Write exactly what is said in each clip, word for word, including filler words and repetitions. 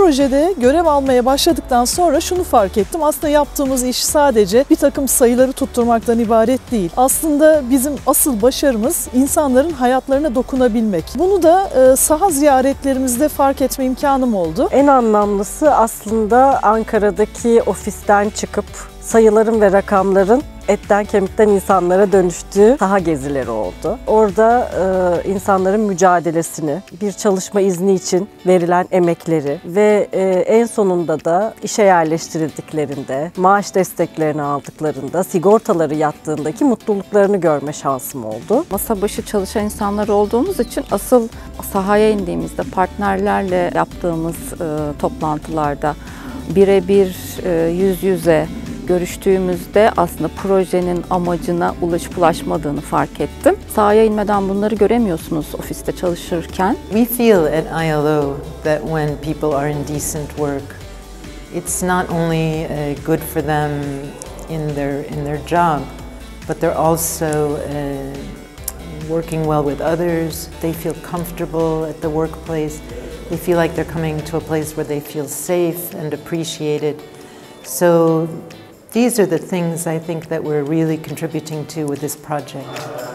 projede görev almaya başladıktan sonra şunu fark ettim. Aslında yaptığımız iş sadece bir takım sayıları tutturmaktan ibaret değil. Aslında bizim asıl başarımız insanların hayatlarına dokunabilmek. Bunu da e, saha ziyaretlerimizde fark etme imkanım oldu. En anlamlısı aslında Ankara'daki ofisten çıkıp sayıların ve rakamların etten kemikten insanlara dönüştüğü saha gezileri oldu. Orada e, insanların mücadelesini, bir çalışma izni için verilen emekleri ve e, en sonunda da işe yerleştirildiklerinde, maaş desteklerini aldıklarında, sigortaları yattığındaki mutluluklarını görme şansım oldu. Masa başı çalışan insanlar olduğumuz için asıl sahaya indiğimizde partnerlerle yaptığımız e, toplantılarda birebir e, yüz yüze görüştüğümüzde aslında projenin amacına ulaşıp ulaşmadığını fark ettim. Sahaya inmeden bunları göremiyorsunuz ofiste çalışırken. We feel at I L O that when people are in decent work, it's not only uh, good for them in their in their job, but they're also uh, working well with others. They feel comfortable at the workplace. They feel like they're coming to a place where they feel safe and appreciated. So these are the things I think that we're really contributing to with this project.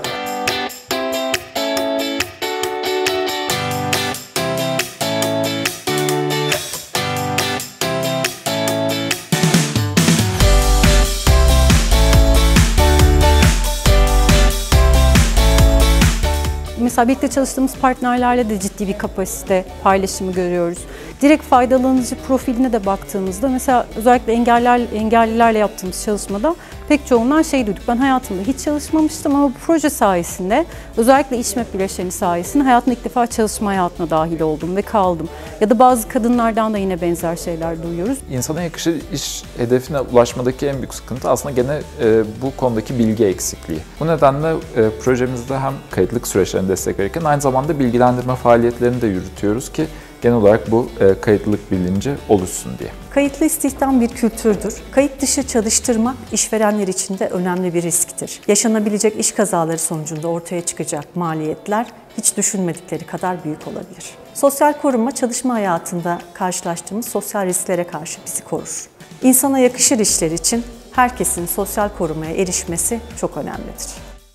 Mesela birlikte çalıştığımız partnerlerle de ciddi bir kapasite paylaşımı görüyoruz. Direkt faydalanıcı profiline de baktığımızda mesela özellikle engeller, engellilerle yaptığımız çalışmada pek çoğundan şey duyduk. Ben hayatımda hiç çalışmamıştım ama bu proje sayesinde özellikle İşmep bileşeni sayesinde hayatımda ilk defa çalışma hayatına dahil oldum ve kaldım. Ya da bazı kadınlardan da yine benzer şeyler duyuyoruz. İnsana yakışır iş hedefine ulaşmadaki en büyük sıkıntı aslında gene e, bu konudaki bilgi eksikliği. Bu nedenle e, projemizde hem kayıtlık süreçlerini destek verirken aynı zamanda bilgilendirme faaliyetlerini de yürütüyoruz ki genel olarak bu e, kayıtlılık bilinci oluşsun diye. Kayıtlı istihdam bir kültürdür. Kayıt dışı çalıştırma işverenler için de önemli bir risktir. Yaşanabilecek iş kazaları sonucunda ortaya çıkacak maliyetler hiç düşünmedikleri kadar büyük olabilir. Sosyal korunma çalışma hayatında karşılaştığımız sosyal risklere karşı bizi korur. İnsana yakışır işler için herkesin sosyal korumaya erişmesi çok önemlidir.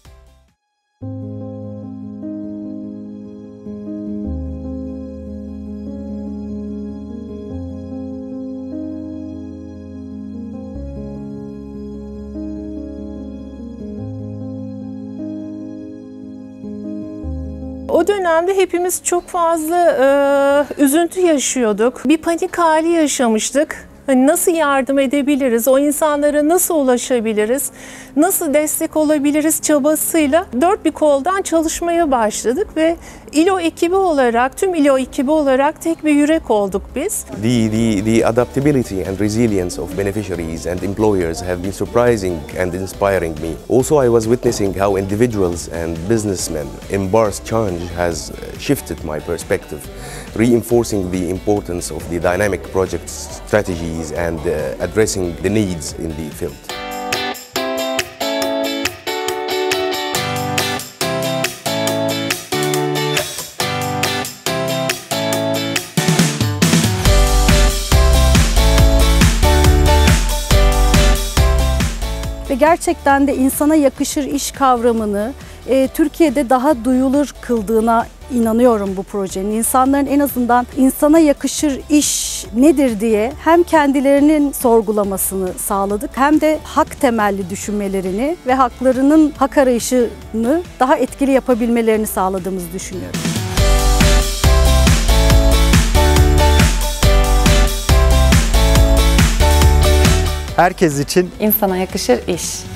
O dönemde hepimiz çok fazla e, üzüntü yaşıyorduk. Bir panik hali yaşamıştık. Hani nasıl yardım edebiliriz, o insanlara nasıl ulaşabiliriz, nasıl destek olabiliriz çabasıyla dört bir koldan çalışmaya başladık ve İ L O ekibi olarak, tüm İ L O ekibi olarak tek bir yürek olduk biz. The, the, the adaptability and resilience of beneficiaries and employers have been surprising and inspiring me. Also, I was witnessing how individuals and businessmen embrace change has shifted my perspective, reinforcing the importance of the dynamic project strategies and uh, addressing the needs in the field. Ve gerçekten de insana yakışır iş kavramını e, Türkiye'de daha duyulur kıldığına inanıyorum bu projenin. İnsanların en azından insana yakışır iş nedir diye hem kendilerinin sorgulamasını sağladık hem de hak temelli düşünmelerini ve haklarının hak arayışını daha etkili yapabilmelerini sağladığımızı düşünüyorum. Herkes için İnsana yakışır iş.